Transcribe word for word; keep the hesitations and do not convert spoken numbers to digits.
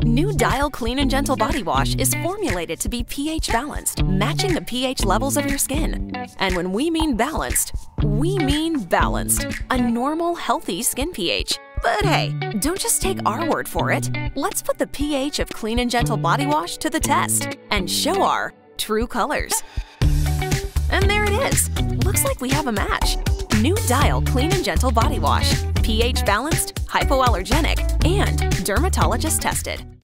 New Dial Clean and Gentle Body Wash is formulated to be pH balanced, matching the pH levels of your skin. And when we mean balanced, we mean balanced. A normal, healthy skin pH. But hey, don't just take our word for it. Let's put the pH of Clean and Gentle Body Wash to the test and show our true colors. And there it is. Looks like we have a match. New Dial Clean and Gentle Body Wash. pH balanced, hypoallergenic, and dermatologist-tested.